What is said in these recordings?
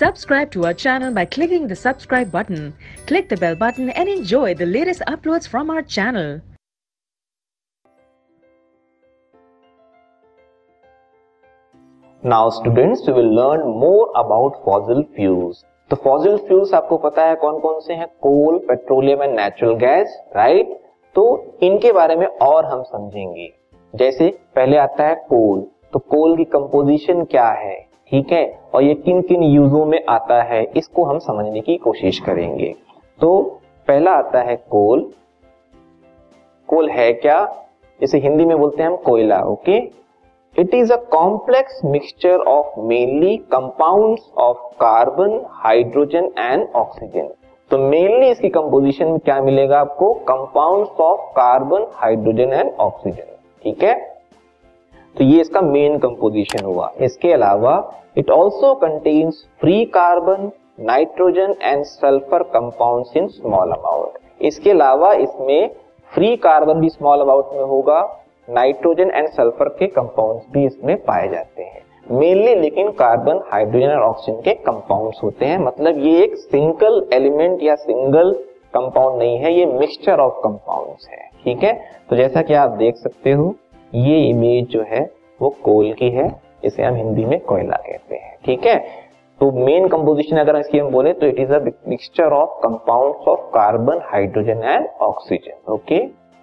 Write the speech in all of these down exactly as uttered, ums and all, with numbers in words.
Subscribe to our channel by clicking the subscribe button. Click the bell button and enjoy the latest uploads from our channel. Now students, we will learn more about fossil fuels. तो fossil fuels आपको पता है कौन कौन से हैं? Coal, petroleum and natural gas, right? तो इनके बारे में और हम समझेंगे। जैसे पहले आता है कोल, तो कोल की कंपोजिशन क्या है, ठीक है, और ये किन किन यूजों में आता है, इसको हम समझने की कोशिश करेंगे। तो पहला आता है कोल। कोल है क्या? इसे हिंदी में बोलते हैं हम कोयला, okay. It is a complex mixture of mainly compounds of carbon, hydrogen and oxygen. तो मेनली इसकी कंपोजिशन में क्या मिलेगा आपको? Compounds of carbon, hydrogen and oxygen, ठीक है। तो ये इसका मेन कंपोजिशन हुआ। इसके अलावा it also contains free carbon, nitrogen and sulphur compounds in small amount. इसके अलावा इसमें फ्री कार्बन भी स्मॉल अमाउंट में होगा, नाइट्रोजन एंड सल्फर के कंपाउंड्स भी इसमें पाए जाते हैं। मेनली लेकिन कार्बन, हाइड्रोजन और ऑक्सीजन के कंपाउंड्स होते हैं। मतलब ये एक सिंगल एलिमेंट या सिंगल कंपाउंड नहीं है, ये मिक्सचर ऑफ कंपाउंड्स है, ठीक है। तो जैसा कि आप देख सकते हो, ये इमेज जो है वो कोल की है, इसे हम हिंदी में कोयला कहते हैं, ठीक है। तो मेन कंपोजिशन अगर इसकी हम बोले तो it is a mixture of compounds of carbon, hydrogen and oxygen, okay.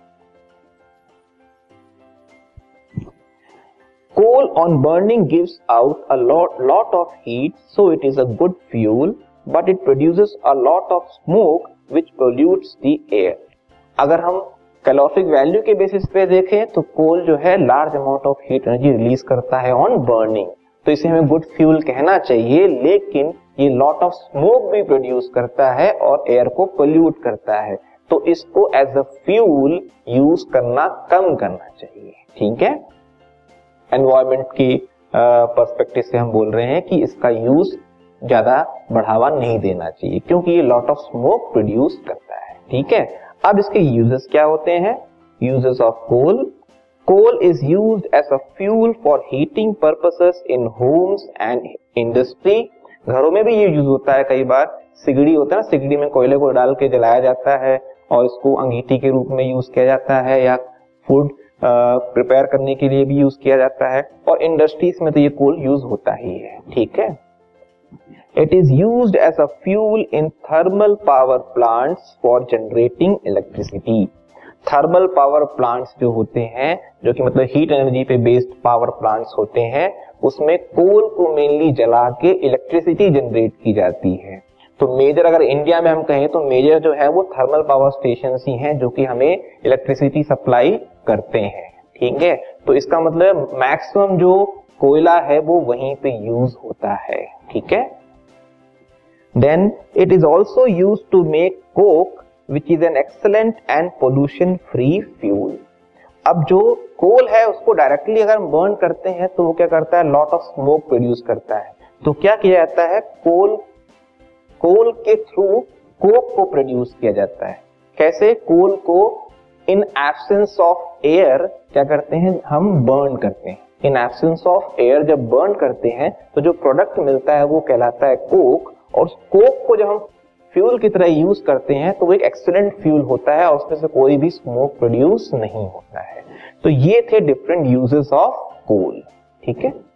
Coal on burning gives out a lot lot of heat, so it is a good fuel, but it produces a lot of smoke which pollutes the air. अगर हम calorific value के basis पे देखें तो coal जो है large amount of heat energy release करता है ऑन बर्निंग, तो इसे हमें गुड फ्यूल कहना चाहिए। लेकिन ये लॉट ऑफ स्मोक भी प्रोड्यूस करता है और एयर को पोल्यूट करता है, तो इसको एज अ फ्यूल यूज करना कम करना चाहिए, ठीक है। एनवायरमेंट की पर्सपेक्टिव से हम बोल रहे हैं कि इसका यूज ज्यादा बढ़ावा नहीं देना चाहिए क्योंकि ये लॉट ऑफ स्मोक प्रोड्यूस करता है, ठीक है। अब इसके यूजेस क्या होते हैं? Uses of coal. Coal is used as a fuel for heating purposes in homes and industry. घरों में भी ये यूज होता है, कई बार सिगड़ी होता है ना, सिगड़ी में कोयले को डाल के जलाया जाता है और इसको अंगीठी के रूप में यूज किया जाता है, या फूड प्रिपेयर uh, करने के लिए भी यूज किया जाता है, और इंडस्ट्रीज में तो ये कोल यूज होता ही है, ठीक है। It is used as a fuel in thermal power plants for generating electricity. Thermal power plants जो होते हैं, जो कि मतलब हीट एनर्जी पे बेस्ड पावर प्लांट्स होते हैं, उसमें कोल को मेनली जला के इलेक्ट्रिसिटी जनरेट की जाती है। तो मेजर अगर इंडिया में हम कहें तो मेजर जो है वो थर्मल पावर स्टेशन ही हैं जो कि हमें इलेक्ट्रिसिटी सप्लाई करते हैं, ठीक है। तो इसका मतलब मैक्सिमम जो कोयला है वो वहीं पे यूज होता है, ठीक है। Then it is also use to make coke which is an excellent and pollution free fuel. अब जो कोल है उसको डायरेक्टली अगर हम बर्न करते हैं तो वो क्या करता है? लॉट ऑफ स्मोक प्रोड्यूस करता है। तो क्या किया जाता है? कोल कोल के थ्रू कोक को प्रोड्यूस किया जाता है। कैसे? कोल को इन एब्सेंस ऑफ एयर क्या करते हैं? हम बर्न करते हैं। इन एब्सेंस ऑफ एयर जब बर्न करते हैं तो जो प्रोडक्ट मिलता है वो कहलाता है कोक, और कोक को जब हम फ्यूल की तरह यूज करते हैं तो वो एक एक्सीलेंट फ्यूल होता है और उसमें से कोई भी स्मोक प्रोड्यूस नहीं होता है। तो ये थे डिफरेंट यूजेस ऑफ कोल, ठीक है।